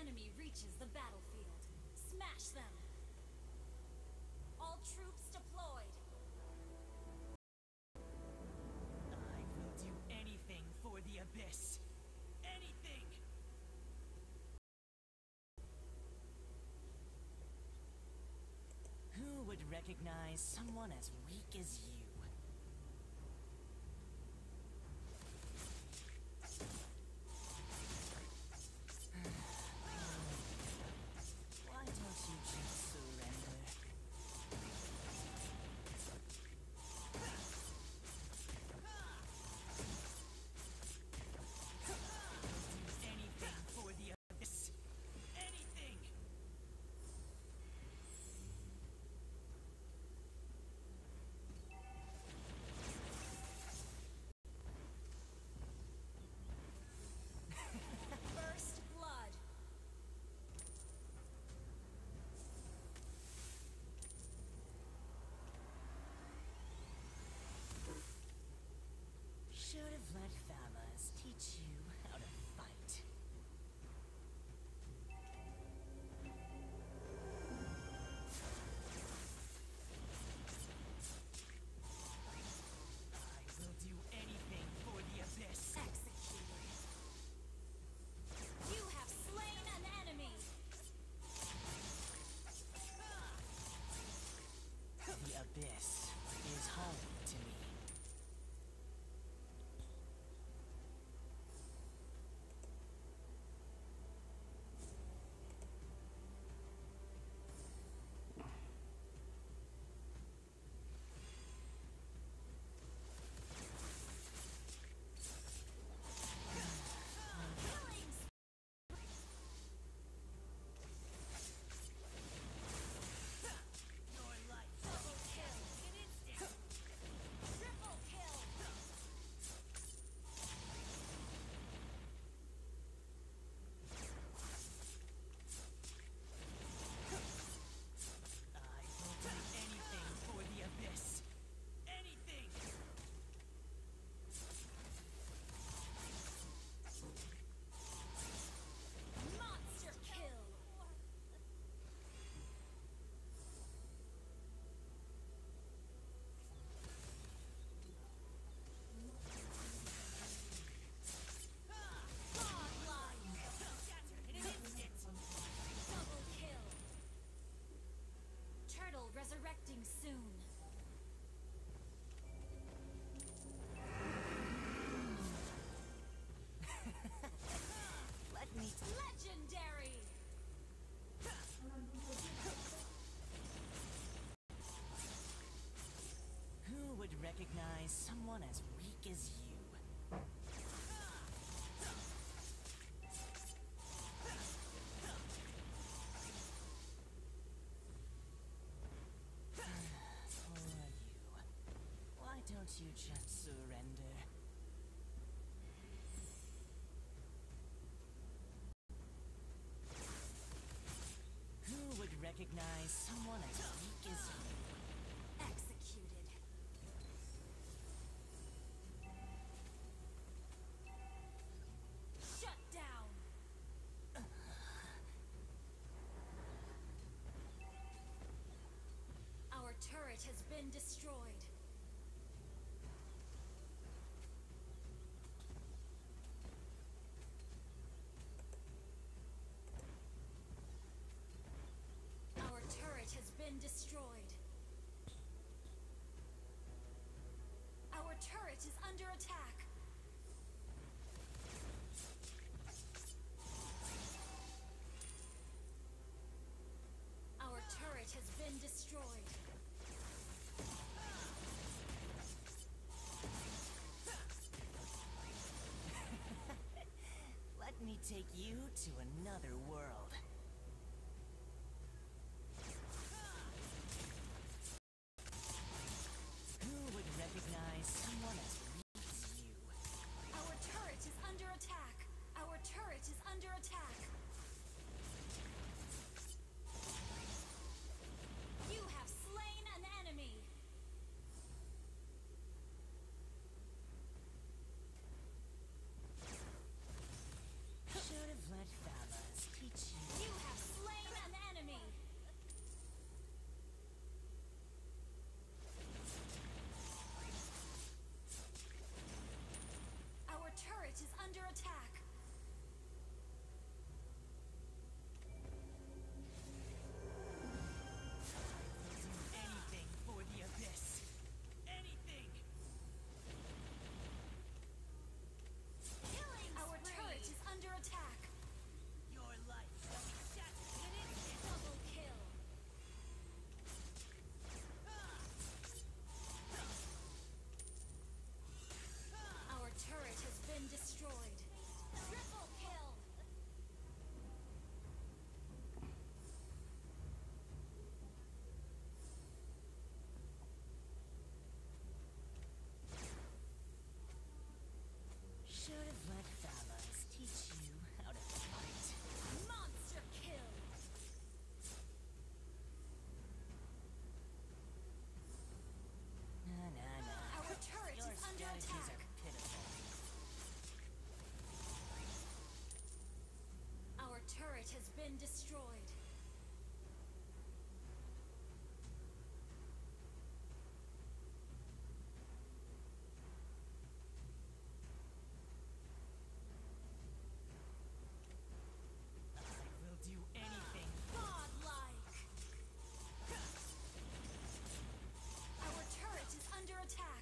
enemy reaches the battlefield, smash them! All troops deployed! I will do anything for the Abyss! Anything! Who would recognize someone as weak as you? Why don't you just surrender? Do anything for the Abyss! Anything! First blood! Should have let Thalas teach you how to fight. I will do anything for the Abyss. Executed! You have slain an enemy! The Abyss is home to me. Killing Your life. double kill! An instant! Triple kill! I will do anything for the Abyss. Anything! Monster kill! Godlike! Shattered in an instant! Double kill! Turtle resurrecting soon. Let me Legendary! Who would recognize someone as weak as you? Poor you. Why don't you just surrender? Who would recognize someone as weak as you? Executed. Shut down! Our turret has been destroyed. Our turret has been destroyed. Our turret is under attack. Our turret has been destroyed. Let me take you to another world. Who would recognize someone as weak as you? Our turret is under attack. Our turret is under attack. You have slain an enemy. Should have let Thalas teach you been destroyed. I will do anything. Godlike! Our turret is under attack.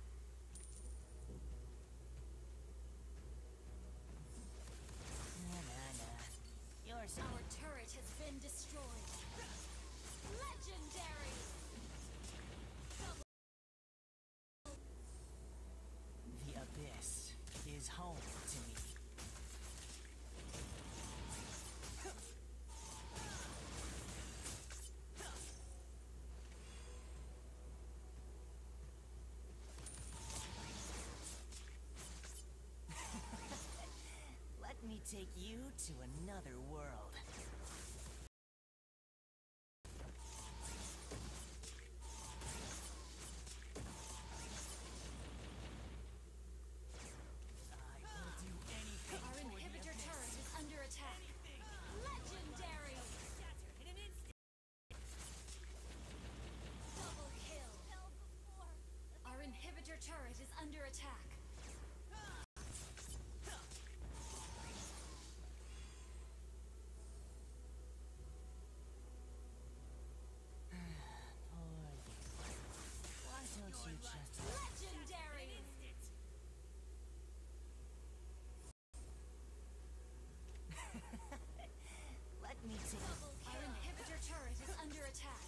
Nah. Yours. Our turret has been destroyed. Legendary! The abyss is home to me. Let me take you to another world. I will do anything Our for the inhibitor abyss. turret is under attack. Legendary! Double kill. Our inhibitor turret is under attack. Why don't you just... Legendary! Let me take... Our inhibitor turret is under attack.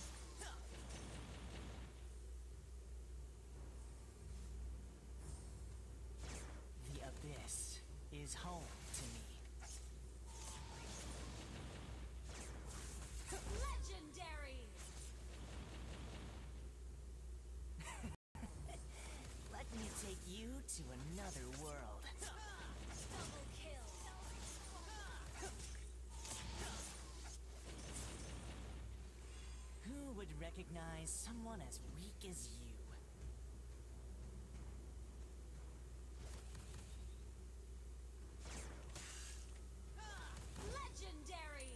The abyss is home to me. Legendary! Let me take you to another world. Double kill. Who would recognize someone as weak as you? Legendary!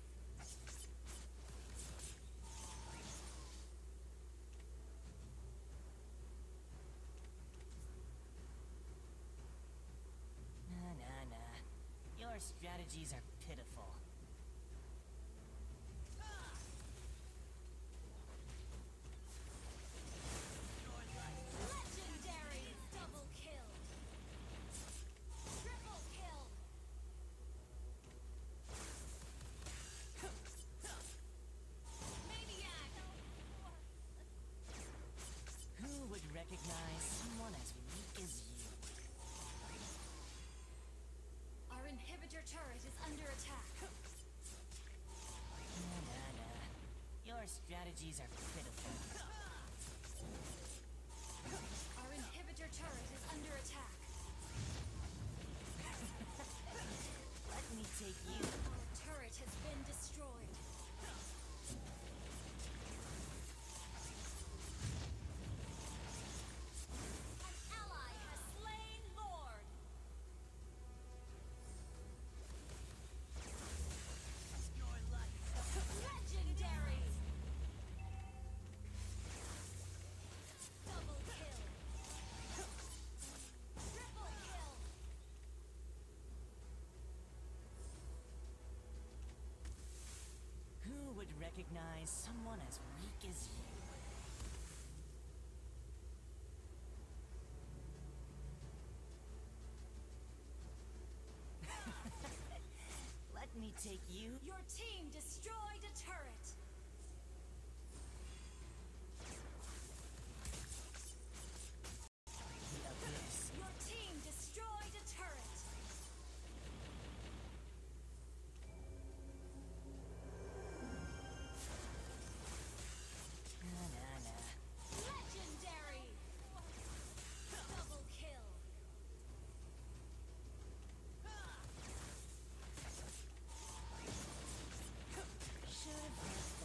Nah. Your strategies are pitiful. Legendary! Double kill. Triple kill. Maniac! Who would recognize someone as weak as you? Our inhibitor turret is under attack. Nah. Your strategies are pitiful. Our inhibitor turret is under attack. Let me take you. Our turret has been destroyed. An ally has slain Lord. Legendary! Double kill. Triple kill. Who would recognize someone as weak as you? Let me take you. Your team destroyed a turret. The abyss. Your team destroyed a turret. Nah. Legendary! Double kill. Should have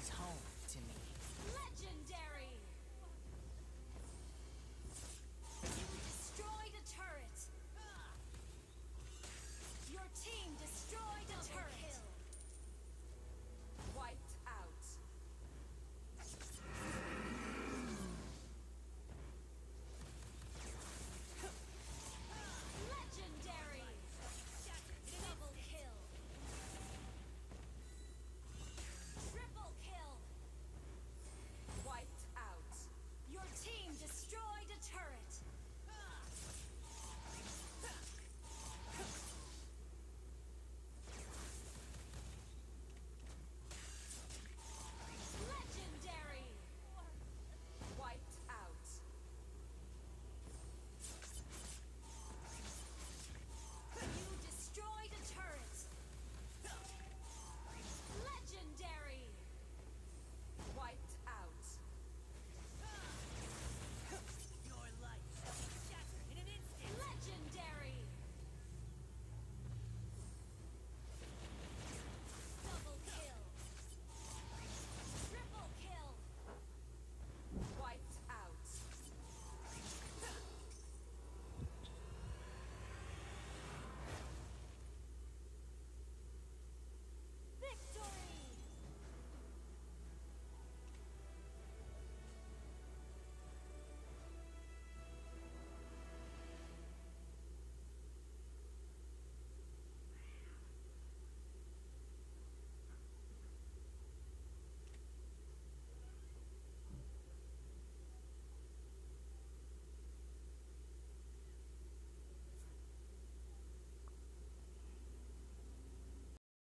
home.